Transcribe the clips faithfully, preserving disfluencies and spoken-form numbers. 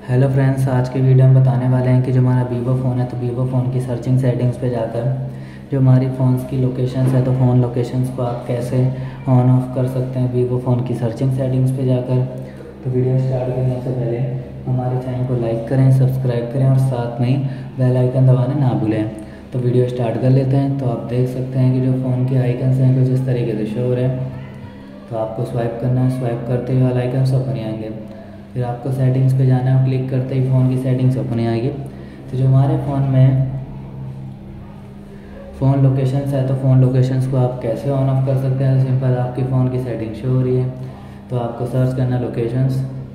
Hello friends, आज की video में बताने वाले हैं कि जो हमारा वीवो फ़ोन है तो वीवो फ़ोन की सर्चिंग सेटिंग्स पे जाकर जो हमारी फ़ोन्स की लोकेशंस है तो फ़ोन लोकेशंस को आप कैसे ऑन ऑफ कर सकते हैं वीवो फ़ोन की सर्चिंग सेटिंग्स पे जाकर। तो वीडियो स्टार्ट करने से पहले हमारे चैनल को लाइक करें, सब्सक्राइब करें और साथ में ही बेल आइकन दबाना ना भूलें। तो वीडियो स्टार्ट कर लेते हैं। तो आप देख सकते हैं कि जो फ़ोन के आइकन्स हैं कुछ इस तरीके से शो हो रहे हैं। तो आपको स्वाइप करना है, स्वाइप करते ही वाला आइकन ओपन आएंगे। फिर आपको सेटिंग्स पे जाना है, क्लिक करते ही फ़ोन की सेटिंग्स ओपन आएगी। तो जो हमारे फ़ोन में फ़ोन लोकेशंस है तो फ़ोन लोकेशंस को आप कैसे ऑन ऑफ कर सकते हैं। सिंपल, आपकी फ़ोन की सेटिंग शो हो रही है तो आपको सर्च करना लोकेशंस,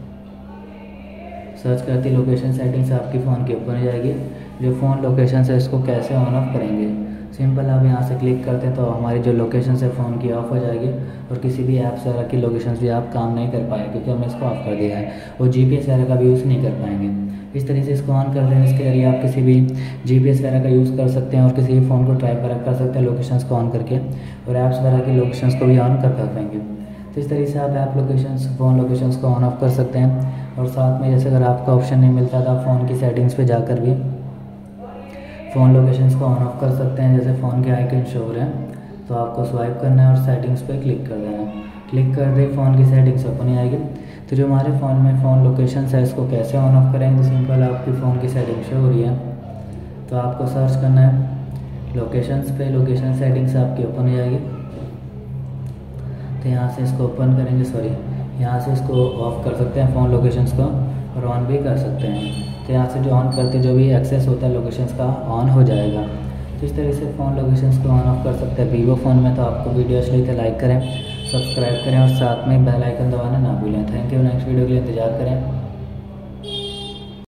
सर्च करती लोकेशन सेटिंग्स आपकी फ़ोन की ओपन हो जाएगी। जो फ़ोन लोकेशंस है इसको कैसे ऑन ऑफ करेंगे, सिंपल आप यहाँ से क्लिक करते हैं तो हमारी जो लोकेशन है फ़ोन की ऑफ हो जाएगी और किसी भी ऐप्स वगैरह की लोकेशंस भी आप काम नहीं कर पाए क्योंकि हमने इसको ऑफ कर दिया है। और जीपीएस वगैरह का भी यूज़ नहीं कर पाएंगे। इस तरीके से इसको ऑन कर दें। इसके जरिए आप किसी भी जीपीएस वगैरह का यूज़ कर सकते हैं और किसी भी फ़ोन को ट्रैक वगैरह कर सकते हैं लोकेशंस को ऑन करके, और ऐप्स वगैरह की लोकेशंस को भी ऑन कर कर पाएंगे। तो इस तरीके से आप ऐप लोकेशंस, फ़ोन लोकेशंस को ऑन ऑफ कर सकते हैं। और साथ में जैसे अगर आपका ऑप्शन नहीं मिलता तो आप फ़ोन की सेटिंग्स पे जाकर भी फ़ोन लोकेशंस को ऑन ऑफ कर सकते हैं। जैसे फ़ोन के आइकन शो हो रहे हैं तो आपको स्वाइप करना है और सेटिंग्स पे क्लिक कर देना है। क्लिक कर दे फ़ोन की सेटिंग्स ओपन आएगी। तो जो हमारे फ़ोन में फ़ोन लोकेशंस है इसको कैसे ऑन ऑफ करेंगे, तो सिंपल आपकी फ़ोन की सेटिंग शो हो रही है तो आपको सर्च करना है लोकेशंस पे, लोकेशन सेटिंग्स आपकी ओपन हो जाएगी। तो यहाँ से इसको ओपन करेंगे, सॉरी यहाँ से इसको ऑफ कर सकते हैं फ़ोन लोकेशंस को और ऑन भी कर सकते हैं। तो यहाँ से जो ऑन करते जो भी एक्सेस होता है लोकेशंस का ऑन हो जाएगा। तो इस तरीके से फ़ोन लोकेशंस को ऑन ऑफ कर सकते हैं वीवो फ़ोन में। तो आपको वीडियो अच्छी लगी तो लाइक करें, सब्सक्राइब करें और साथ में बेल आइकन दबाना ना भूलें। Thank you. नेक्स्ट वीडियो के लिए इंतजार करें।